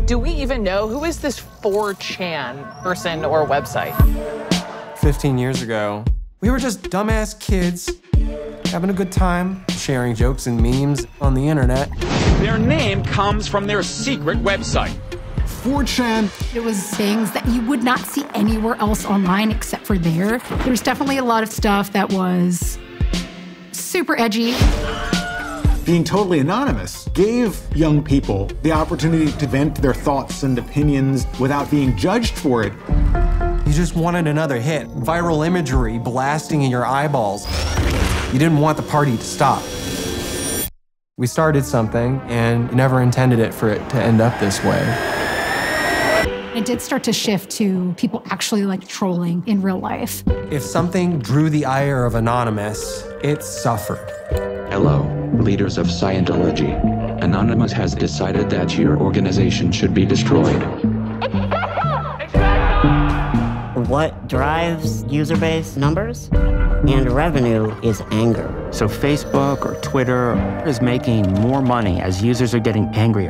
Do we even know who is this 4chan person or website? 15 years ago, we were just dumbass kids having a good time, sharing jokes and memes on the internet. Their name comes from their secret website. 4chan. It was things that you would not see anywhere else online except for there. There was definitely a lot of stuff that was super edgy. Being totally anonymous gave young people the opportunity to vent their thoughts and opinions without being judged for it. You just wanted another hit, viral imagery blasting in your eyeballs. You didn't want the party to stop. We started something and never intended it for it to end up this way. It did start to shift to people actually like trolling in real life. If something drew the ire of Anonymous, it suffered. Hello, leaders of Scientology. Anonymous has decided that your organization should be destroyed. What drives user base numbers and revenue is anger. So Facebook or Twitter is making more money as users are getting angrier.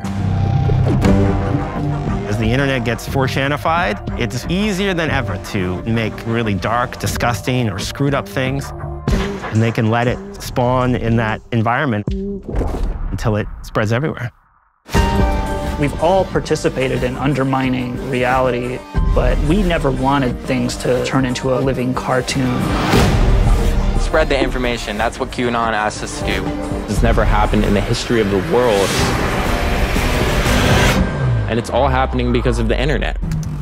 As the internet gets 4chanified, it's easier than ever to make really dark, disgusting, or screwed up things. And they can let it spawn in that environment until it spreads everywhere. We've all participated in undermining reality, but we never wanted things to turn into a living cartoon. Spread the information. That's what QAnon asked us to do. This never happened in the history of the world. And it's all happening because of the internet.